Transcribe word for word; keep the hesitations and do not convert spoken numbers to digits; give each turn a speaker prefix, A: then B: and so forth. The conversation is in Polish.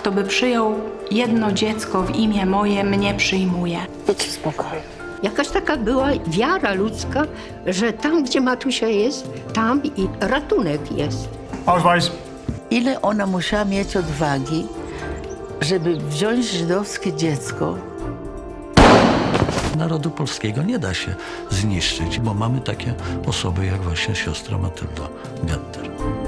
A: kto by przyjął jedno dziecko w imię moje, mnie przyjmuje.
B: Idź w spokoju.
C: Jakaś taka była wiara ludzka, że tam, gdzie Matusia jest, tam i ratunek jest.
D: Ausweis.
B: Ile ona musiała mieć odwagi, żeby wziąć żydowskie dziecko.
E: Narodu polskiego nie da się zniszczyć, bo mamy takie osoby jak właśnie siostra Matylda Getter.